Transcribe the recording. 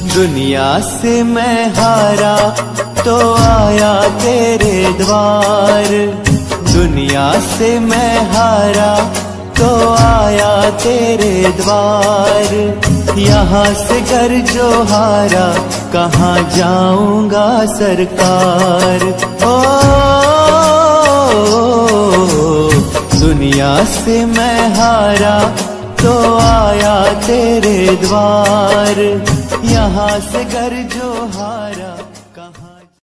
दुनिया से मैं हारा तो आया तेरे द्वार, दुनिया से मैं हारा तो आया तेरे द्वार। यहाँ से घर जो हारा कहाँ जाऊंगा सरकार। ओ दुनिया से मैं हारा तो आया तेरे द्वार, यहाँ से घर जो हारा।